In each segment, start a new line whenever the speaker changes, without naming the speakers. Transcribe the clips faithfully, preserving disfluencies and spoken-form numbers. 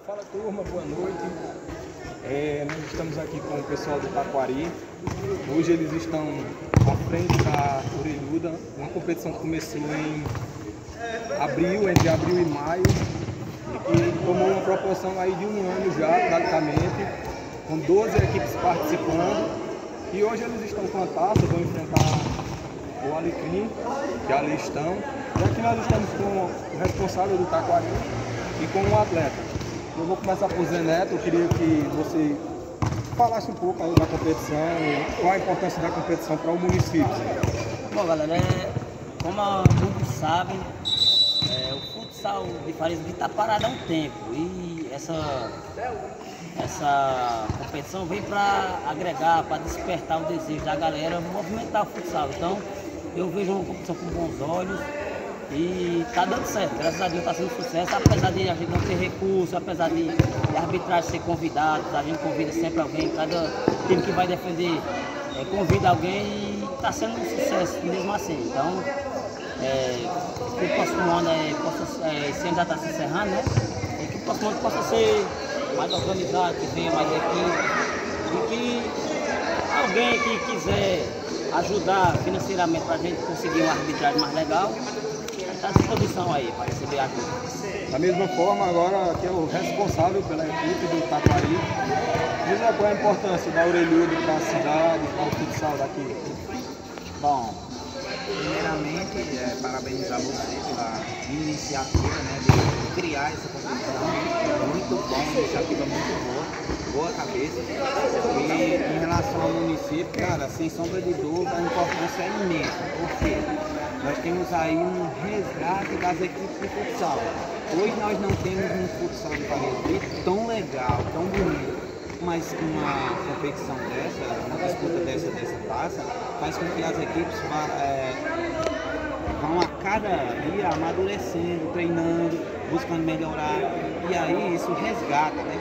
Fala turma, boa noite. É, nós estamos aqui com o pessoal do Taquari. Hoje eles estão à frente da Orelhuda, uma competição que começou em abril, entre abril e maio, e que tomou uma proporção aí de um ano já, praticamente, com doze equipes participando. E hoje eles estão com a taça, vão enfrentar o Alecrim, que ali estão. E aqui nós estamos com o responsável do Taquari e com um atleta. Eu vou começar por Zé Neto. Eu queria que você falasse um pouco aí da competição, qual a importância da competição para o município.
Bom, galera, é, como muitos sabem, é, o futsal de Farias está parado há um tempo e essa, essa competição vem para agregar, para despertar o desejo da galera, movimentar o futsal. Então, eu vejo uma competição com bons olhos. E tá dando certo, graças a Deus tá sendo sucesso, apesar de a gente não ter recurso, apesar de, de a arbitragem ser convidada, a gente convida sempre alguém, cada time que vai defender é, convida alguém e tá sendo um sucesso mesmo assim. Então, é, que o próximo ano é, possa, é, esse ano já está se encerrando, né? E que o próximo ano possa ser mais organizado, que venha mais equipe e que alguém que quiser ajudar financeiramente para a gente conseguir uma arbitragem mais legal, está à disposição aí para receber ajuda.
Da mesma forma, agora aqui é o responsável pela equipe do Taquari. Diz qual é a importância da Orelhuda para a cidade, para o futsal daqui.
Bom, primeiramente, é, parabenizar você pela iniciativa, né, de, de criar essa competição. Muito bom, uma iniciativa muito boa, boa cabeça. E em relação ao município, cara, sem sombra de dúvida, a importância é imensa. Por quê? Nós temos aí um resgate das equipes de futsal. Hoje nós não temos um futsal de Farias tão legal, tão bonito, mas uma competição dessa, uma disputa dessa, dessa taça, faz com que as equipes vá, é, vão a cada dia amadurecendo, treinando, buscando melhorar. E aí isso resgata, né?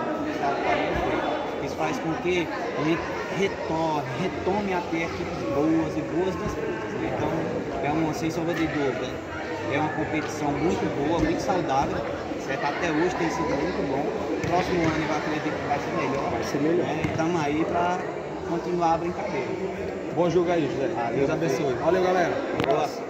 Isso faz com que a gente retorne, retome a ter equipes boas e boas disputas. Né? Então, é uma, sem sombra de dúvida, é uma competição muito boa, muito saudável, certo? Até hoje tem sido muito bom. Próximo ano eu acredito que vai ser melhor.
Vai ser melhor.
Né? Estamos aí para continuar a brincadeira.
Bom jogo aí, José.
Valeu,
Deus abençoe. Valeu, galera.
Boa.